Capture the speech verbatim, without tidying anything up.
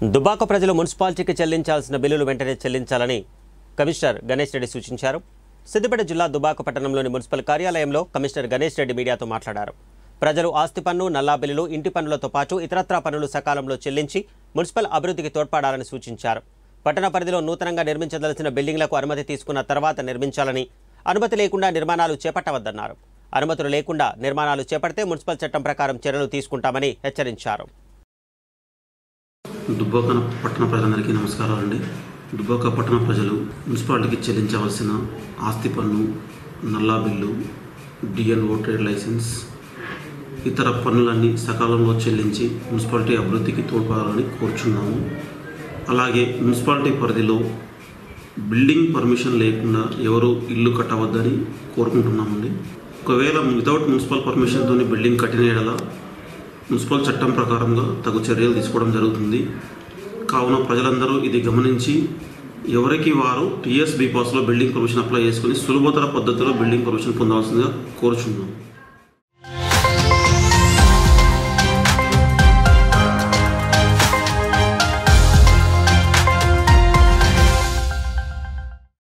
దుబ్బాక ప్రజలు మున్సిపాలిటీకి చెల్లించాల్సిన బిల్లులు వెంటనే చెల్లించాలని కమిషనర్ గణేష్ రెడ్డి సూచించారు. సిద్దిపేట జిల్లా దుబ్బాక పట్టణంలోని మున్సిపల్ కార్యాలయంలో కమిషనర్ గణేష్ రెడ్డి మీడియాతో మాట్లాడారు. ప్రజలు ఆస్తి పన్ను, నల్లా బిల్లులు, ఇంటి పన్నులతో పాటు ఇతరత్రా పన్నులు సకాలంలో చెల్లించి మున్సిపల్ అభివృద్ధికి తోడ్పడాలని సూచించారు. పట్టణ పరిధిలో నూతనంగా నిర్మించదలసిన బిల్డింగ్లకు అనుమతి తీసుకున్న తర్వాత నిర్మించాలని, అనుమతి లేకుండా నిర్మాణాలు చేపట్టవద్దన్నారు. అనుమతులు లేకుండా నిర్మాణాలు చేపడితే మున్సిపల్ చట్టం ప్రకారం చర్యలు తీసుకుంటామని హెచ్చరించారు. దుబ్బాక పట్టణ ప్రజలందరికీ నమస్కారాలు అండి. దుబ్బాక పట్టణ ప్రజలు మున్సిపాలిటీకి చెల్లించవలసిన ఆస్తి పన్ను, నల్లా బిల్లు, డిఎన్ఓ ట్రేడ్ లైసెన్స్, ఇతర పన్నులన్నీ సకాలంలో చెల్లించి మున్సిపాలిటీ అభివృద్ధికి తోడ్పడాలని కోరుచున్నాము. అలాగే మున్సిపాలిటీ పరిధిలో బిల్డింగ్ పర్మిషన్ లేకుండా ఎవరు ఇల్లు కట్టవద్దని కోరుకుంటున్నామండి. ఒకవేళ వితౌట్ మున్సిపల్ పర్మిషన్తో బిల్డింగ్ కట్టిన యెడల మున్సిపల్ చట్టం ప్రకారంగా తగు చర్యలు తీసుకోవడం జరుగుతుంది. కావున ప్రజలందరూ ఇది గమనించి ఎవరికి వారు టీఎస్ బీ పాస్లో బిల్డింగ్ పర్మిషన్ అప్లై చేసుకుని సులభతర పద్ధతిలో బిల్డింగ్ పర్మిషన్ పొందవలసిందిగా కోరుచున్నాము.